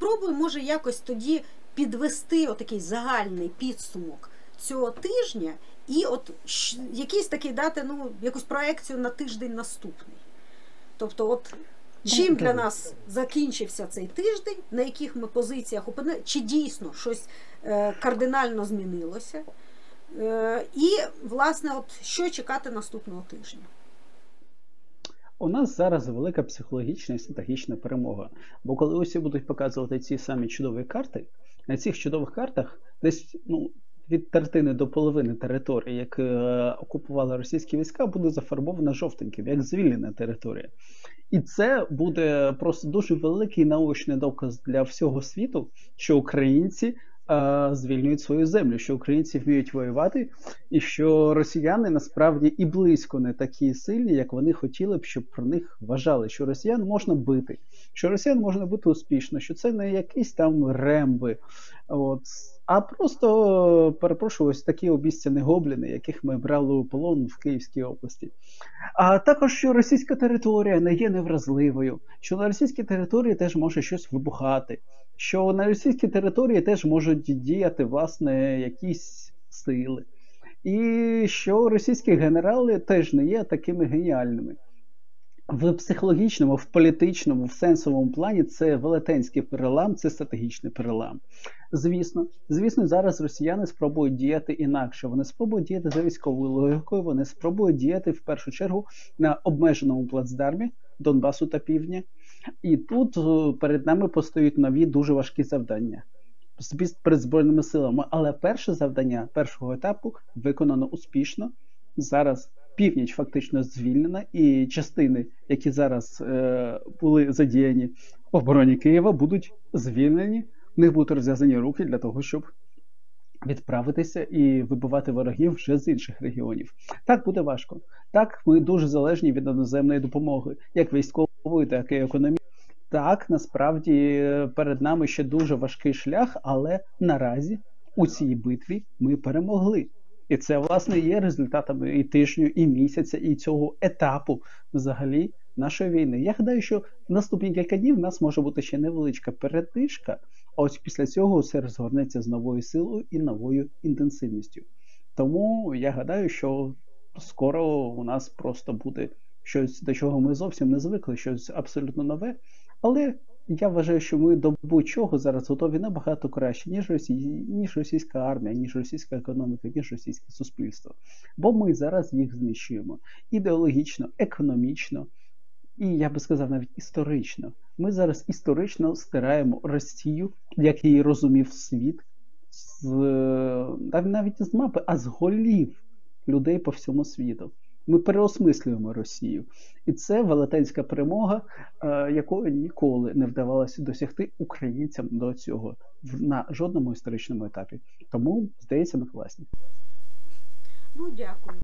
спробуємо, може, якось тоді підвести отакий загальний підсумок цього тижня і от якийсь такий дати, ну, якусь проекцію на тиждень наступний. Тобто, от чим для нас закінчився цей тиждень, на яких ми позиціях опинилися, чи дійсно щось кардинально змінилося, і, власне, от що чекати наступного тижня. У нас зараз велика психологічна і стратегічна перемога. Бо коли усі будуть показувати ці самі чудові карти, на цих чудових картах десь від третини до половини території, як окупували російські війська, буде зафарбована жовтеньким, як звільнена територія. І це буде просто дуже великий наочний доказ для всього світу, що українці звільнюють свою землю, що українці вміють воювати, і що росіяни насправді і близько не такі сильні, як вони хотіли б, щоб про них вважали, що росіян можна бити, що росіян можна бити успішно, що це не якісь там ремби, а просто, перепрошую, ось такі обіцяні гобліни, яких ми брали у полон в Київській області. А також, що російська територія не є невразливою, що на російській території теж може щось вибухати, що на російській території теж можуть діяти, власне, якісь сили. І що російські генерали теж не є такими геніальними. В психологічному, в політичному, в сенсовому плані це велетенський перелам, це стратегічний перелам. Звісно, зараз росіяни спробують діяти інакше. Вони спробують діяти за військовою логікою, вони спробують діяти в першу чергу на обмеженому плацдармі Донбасу та Півдня. І тут перед нами постають нові дуже важкі завдання перед Збройними силами. Але перше завдання першого етапу виконано успішно. Зараз північ фактично звільнена, і частини, які зараз були задіяні в обороні Києва, будуть звільнені. В них будуть розв'язані руки для того, щоб відправитися і вибивати ворогів вже з інших регіонів. Так буде важко. Так, ми дуже залежні від іноземної допомоги, як військової, так і економічної. Так, насправді, перед нами ще дуже важкий шлях, але наразі у цій битві ми перемогли. І це, власне, є результатами і тижню, і місяця, і цього етапу взагалі нашої війни. Я гадаю, що в наступні кілька днів в нас може бути ще невеличка передишка, а ось після цього все розгорнеться з новою силою і новою інтенсивністю. Тому я гадаю, що скоро у нас просто буде щось, до чого ми зовсім не звикли, щось абсолютно нове. Але я вважаю, що ми до будь-чого зараз готові набагато краще, ніж російська армія, ніж російська економіка, ніж російське суспільство. Бо ми зараз їх знищуємо ідеологічно, економічно і, я би сказав, навіть історично. Ми зараз історично стираємо Росію, як її розумів світ, навіть з мапи, а з голів людей по всьому світу. Ми переосмислюємо Росію. І це велетенська перемога, якої ніколи не вдавалося досягти українцям до цього на жодному історичному етапі. Тому, здається, ми класні. Ну, дякую.